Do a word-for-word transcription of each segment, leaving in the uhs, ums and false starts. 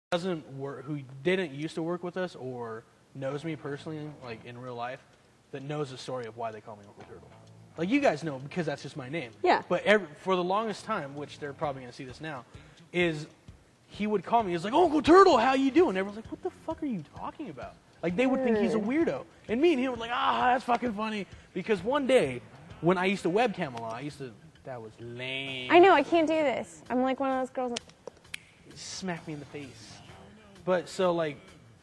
doesn't work, who didn't used to work with us or knows me personally, like in real life, that knows the story of why they call me Uncle Turtle. Like you guys know because that's just my name. Yeah. But every, for the longest time, which they're probably gonna see this now, is he would call me. He's like, Uncle Turtle, how you doing? Everyone's like, what the fuck are you talking about? Like they would think he's a weirdo, and me and him were like, ah, that's fucking funny. Because one day, when I used to webcam a lot, I used to. That was lame. I know I can't do this. I'm like one of those girls. That smack me in the face. But so like,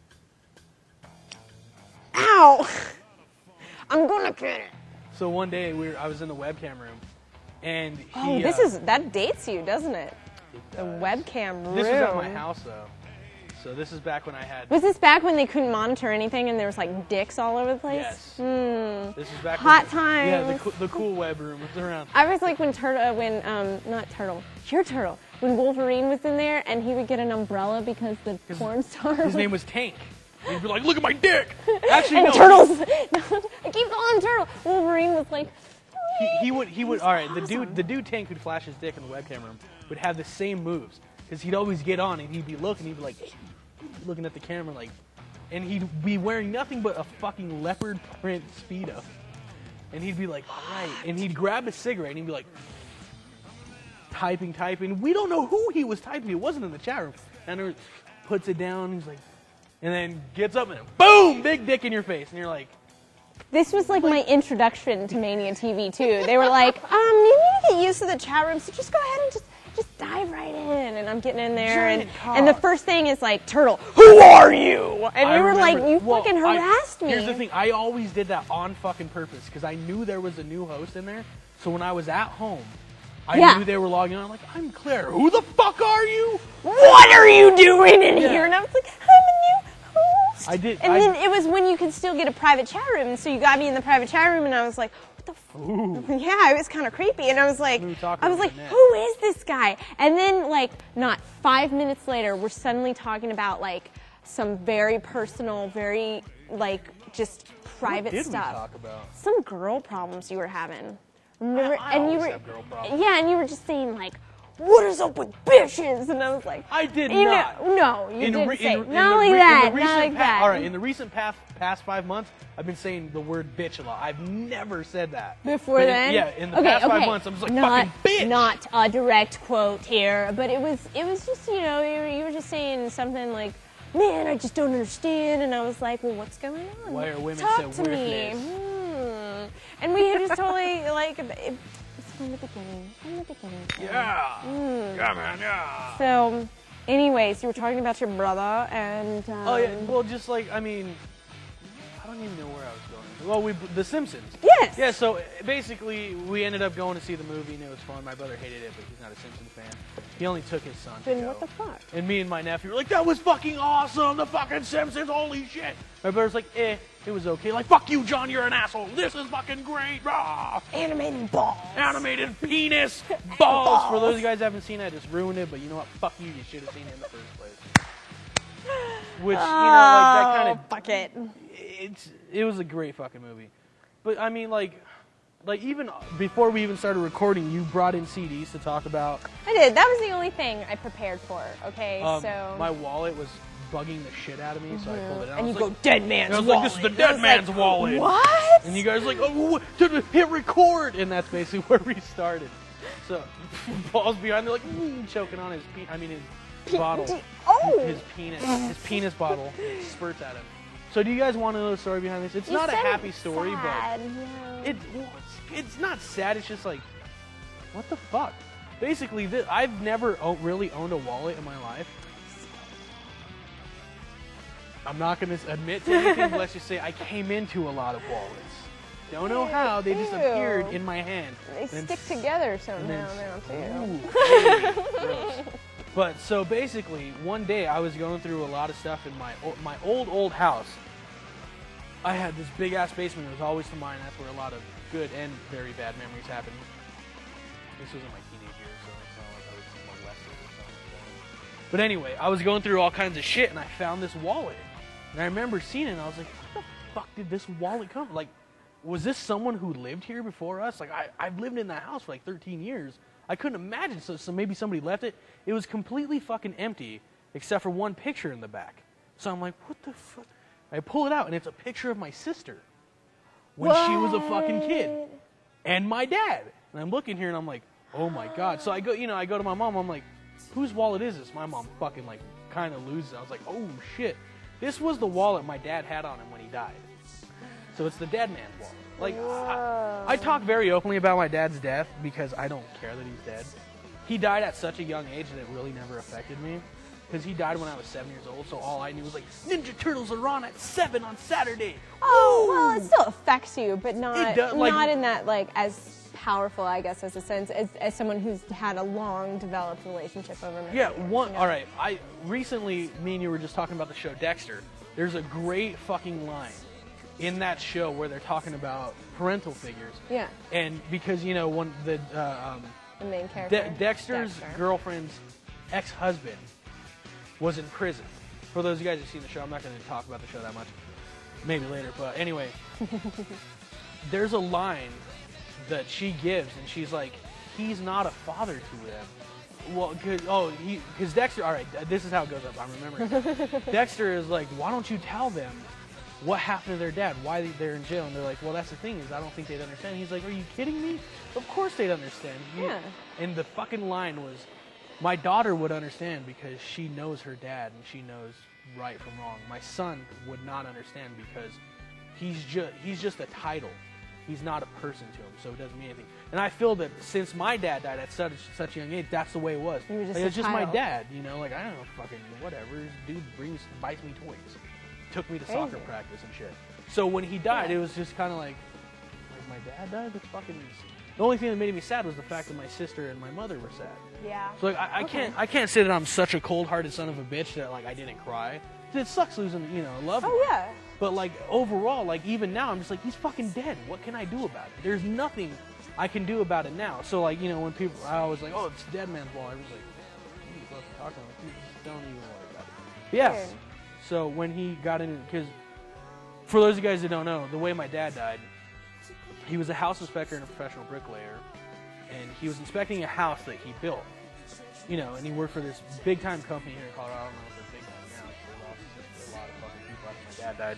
ow! I'm gonna get it. So one day we were, I was in the webcam room, and he. Oh, this uh, is that dates you, doesn't it? it the webcam room. This was at my house though. So this is back when I had. Was this back when they couldn't monitor anything and there was like dicks all over the place? Yes. Mm. This is back. Hot when, times. Yeah, the, the cool web room was around. I was like when Turtle, when um, not Turtle, your Turtle, when Wolverine was in there and he would get an umbrella because the porn star. His name was Tank. He'd be like, "Look at my dick." Actually, and no. Turtles. No, I keep calling him Turtle. Wolverine was like. He, he would. He would. He's All right. awesome. The dude. The dude Tank who'd flash his dick in the webcam room would have the same moves because he'd always get on and he'd be looking. He'd be like, looking at the camera like, and he'd be wearing nothing but a fucking leopard print Speedo, and he'd be like, all right, and he'd grab a cigarette and he'd be like, typing, typing. We don't know who he was typing. It wasn't in the chat room. And he puts it down. He's like, and then gets up and boom, big dick in your face, and you're like. This was like my introduction to Mania T V too. They were like, um, you need to get used to the chat room, so just go ahead and just just dive right in. And I'm getting in there, and, and the first thing is like, Turtle, who are you? And I you were remember, like, you well, fucking harassed I, me. Here's the thing, I always did that on fucking purpose, because I knew there was a new host in there, so when I was at home, I yeah. knew they were logging on. I'm like, I'm Claire, who the fuck are you? What are you doing in yeah. here? And I was like, I'm a new host. I did. And I, then it was when you could still get a private chat room, and so you got me in the private chat room, and I was like, what the f? Yeah, it was kind of creepy, and I was like, I was like, who is this guy? And then, like, not five minutes later, we're suddenly talking about like some very personal, very like just private what did stuff. We talk about? Some girl problems you were having. Remember? I, I and you were, have girl problems. yeah, and you were just saying like, what is up with bitches? And I was like, I did you not. Know, no, you in didn't re, say. in, Not in like the, that. In the Not like pa- that. All right, in the recent past, past five months, I've been saying the word bitch a lot. I've never said that. Before but then? In, yeah, in the okay, past okay. five months, I'm just like, not, fucking bitch. Not a direct quote here, but it was, it was just, you know, you were, you were just saying something like, man, I just don't understand. And I was like, well, what's going on? Why are women Talk so to worthless? me. Hmm. And we had just totally, like, it, from the beginning. From the beginning. Yeah. Mm. Yeah, man, yeah. So, anyways, you were talking about your brother and. Um, oh, yeah. Well, just like, I mean, I don't even know where I was going. Well, we, The Simpsons. Yes. Yeah, so basically, we ended up going to see the movie, and it was fun. My brother hated it, but he's not a Simpsons fan. He only took his son to Then go. what the fuck? And me and my nephew were like, that was fucking awesome, the fucking Simpsons, holy shit. My brother's like, eh, it was okay. Like, fuck you, John, you're an asshole. This is fucking great. Rah! Animated balls. Animated penis balls. balls. For those of you guys who haven't seen it, I just ruined it, but you know what? Fuck you, you should have seen it in the first place. Which, you know, like, that kind of... Oh, fuck it. It's, it was a great fucking movie. But, I mean, like... Like, even before we even started recording, you brought in C Ds to talk about. I did. That was the only thing I prepared for, okay? Um, so my wallet was bugging the shit out of me, mm-hmm. so I pulled it out. And you like, go, dead man's wallet. I was wallet. like, this is the dead man's like, wallet. What? And you guys were like, oh, hit record. And that's basically where we started. So, Paul's behind there like, mm, choking on his, pe I mean, his Pe bottle. Oh! His penis. His penis bottle spurts at him. So do you guys want to know the story behind this? It's you not a happy it's story, sad, but yeah. it, well, it's, it's not sad. It's just like, what the fuck? Basically, this, I've never o really owned a wallet in my life. I'm not going to admit to anything, but let's just say I came into a lot of wallets. Don't know how, they just Ew. appeared in my hand. They then stick together somehow then, now, too. Ooh, gross. But so basically, one day I was going through a lot of stuff in my my old old house. I had this big ass basement. It was always to mine. That's where a lot of good and very bad memories happened. This was in my teenage years, so it's not like I was molested or something like that. But anyway, I was going through all kinds of shit, and I found this wallet. And I remember seeing it, and I was like, "What the fuck did this wallet come from? Like, was this someone who lived here before us? Like, I I've lived in that house for like thirteen years." I couldn't imagine, so, so maybe somebody left it. It was completely fucking empty, except for one picture in the back. So I'm like, what the fuck? I pull it out, and it's a picture of my sister when what? she was a fucking kid, and my dad. And I'm looking here, and I'm like, oh my god. So I go, you know, I go to my mom. I'm like, whose wallet is this? My mom fucking like kind of loses it. I was like, oh shit. This was the wallet my dad had on him when he died. So it's the dead man's wallet. Like, I, I talk very openly about my dad's death because I don't care that he's dead. He died at such a young age that it really never affected me. Because he died when I was seven years old, so all I knew was like, Ninja Turtles are on at seven on Saturday. Oh, well, it still affects you, but not, does, like, not in that, like, as powerful, I guess, as a sense, as, as someone who's had a long developed relationship over many Yeah, years, one, you know? all right. I recently, me and you were just talking about the show Dexter. There's a great fucking line in that show where they're talking about parental figures. Yeah. And because, you know, one the uh, um, The main character. De- Dexter's Dexter. girlfriend's ex-husband was in prison. For those of you guys who've seen the show, I'm not going to talk about the show that much. Maybe later, but anyway. There's a line that she gives, and she's like, he's not a father to them. Well, cause, oh, he, because Dexter, all right, this is how it goes up, I'm remembering. Dexter is like, why don't you tell them what happened to their dad, why they're in jail? And they're like, well, that's the thing, is I don't think they'd understand. He's like, are you kidding me? Of course they'd understand. Yeah. And the fucking line was, my daughter would understand because she knows her dad and she knows right from wrong. My son would not understand because he's just he's just a title. He's not a person to him, so it doesn't mean anything. And I feel that since my dad died at such such a young age, that's the way it was. You were just like, a it's just my child. dad, you know. Like, I don't know, fucking whatever. This dude brings buys me toys, took me to Crazy. soccer practice and shit. So when he died, Yeah. it was just kind of like, like my dad died. That's fucking. The only thing that made me sad was the fact that my sister and my mother were sad. Yeah. So like, I, I Okay. can't I can't say that I'm such a cold-hearted son of a bitch that like I didn't cry. It sucks losing, you know, a loved one. Oh, yeah. But like overall, like even now, I'm just like, he's fucking dead. What can I do about it? There's nothing I can do about it now. So like, you know, when people, I always like, oh, it's dead man's wall. I was like, what are you fucking talking about? You just don't even worry about it. But yeah. Weird. So when he got into, because for those of you guys that don't know, the way my dad died, he was a house inspector and a professional bricklayer, and he was inspecting a house that he built. You know, and he worked for this big time company here in Colorado. I don't know if they're big time now. They lost a lot of fucking people after my dad died.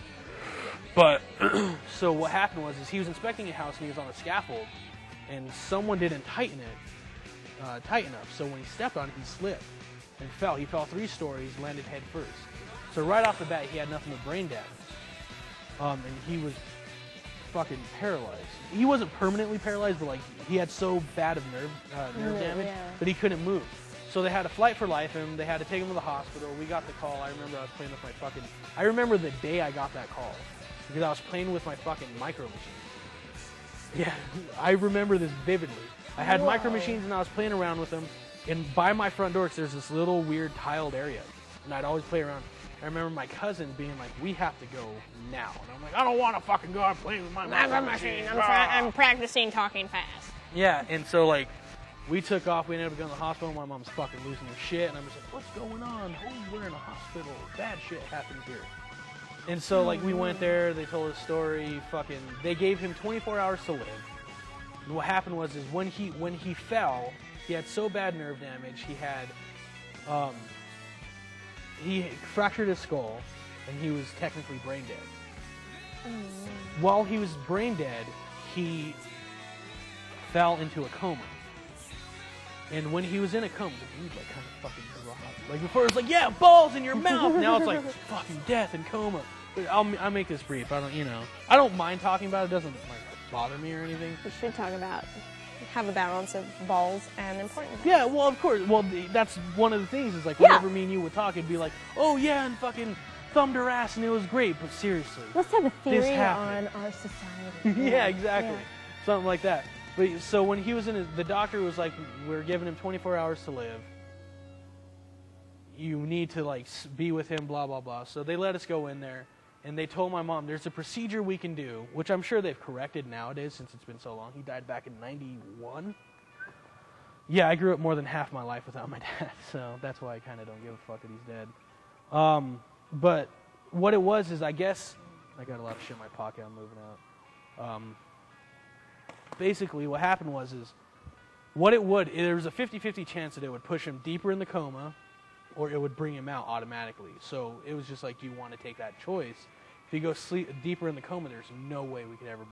But so what happened was, is he was inspecting a house and he was on a scaffold, and someone didn't tighten it uh, tight enough. So when he stepped on it, he slipped and fell. He fell three stories, landed head first. So right off the bat, he had nothing but brain damage, um, and he was fucking paralyzed. He wasn't permanently paralyzed, but like he had so bad of nerve uh, nerve Yeah, damage yeah. that he couldn't move. So they had to fight for life him. They had to take him to the hospital. We got the call. I remember I was playing with my fucking. I remember the day I got that call because I was playing with my fucking micro machines. Yeah, I remember this vividly. I had Whoa. micro machines and I was playing around with them. And by my front door, 'cause there's this little weird tiled area, and I'd always play around. I remember my cousin being like, "We have to go now," and I'm like, "I don't want to fucking go. I'm playing with my micro machine. I'm, try- I'm practicing talking fast. Yeah, and so like, we took off. We ended up going to the hospital. My mom's fucking losing her shit, and I'm just like, "What's going on? Oh, we're in a hospital. Bad shit happened here." And so like, we went there. They told us a story. Fucking, they gave him twenty-four hours to live. And what happened was, is when he when he fell, he had so bad nerve damage. He had, um, he fractured his skull, and he was technically brain dead. Mm. While he was brain dead, he fell into a coma. And when he was in a coma, the dude like kind of fucking dropped. Like before, it was like, yeah, balls in your mouth. Now it's like fucking death and coma. But I'll I'll make this brief. I don't, you know, I don't mind talking about it. It doesn't like bother me or anything. We should talk about, have a balance of balls and important balls. Yeah, well, of course. Well, the, that's one of the things. Is like Yeah. whenever me and you would talk, it'd be like, oh yeah, and fucking thumbed her ass, and it was great. But seriously, Let's have a This theory on happened. our society. yeah, exactly, Yeah. something like that. But so when he was in, his, the doctor was like, we're giving him twenty-four hours to live. You need to like s- be with him, blah blah blah. So they let us go in there, and they told my mom, there's a procedure we can do, which I'm sure they've corrected nowadays since it's been so long. He died back in ninety-one. Yeah, I grew up more than half my life without my dad, so that's why I kind of don't give a fuck that he's dead. Um, but what it was is, I guess, I got a lot of shit in my pocket. I'm moving out. Um, basically, what happened was is, what it would, there was a fifty-fifty chance that it would push him deeper in the coma, or it would bring him out automatically. So it was just like, do you want to take that choice? If you go sleep deeper in the coma, there's no way we could ever